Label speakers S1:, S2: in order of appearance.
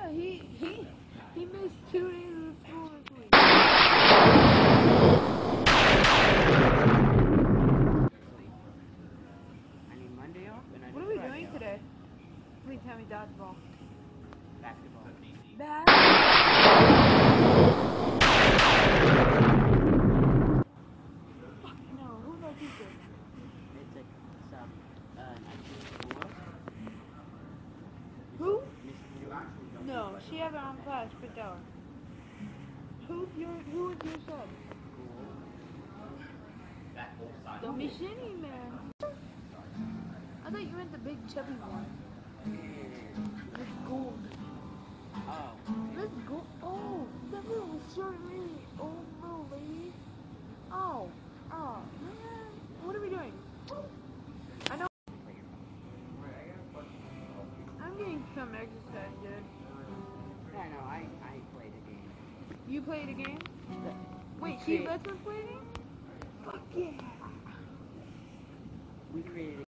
S1: Yeah, he missed 2 days of school this week.
S2: I need Monday off and I
S1: What
S2: need
S1: are we
S2: Friday
S1: doing
S2: off.
S1: today? Please tell me dodgeball.
S2: Basketball.
S1: Fuck no, who's our teacher?
S2: It's like some 1904.
S1: Who?
S2: Miss Moore.
S1: No, she has her own class, but tell her. Who was your sub? Don't be shitty, man. I thought you meant the big chubby one. Miss Gould.
S2: Oh.
S1: Miss Gould. Oh, that little short lady. Old little lady. Oh, man. What are we doing? I know. I'm getting some exercise, dude.
S2: I know, I played a game.
S1: You played a game? Wait,
S2: We
S1: she lets us play a game? Fuck yeah.
S2: created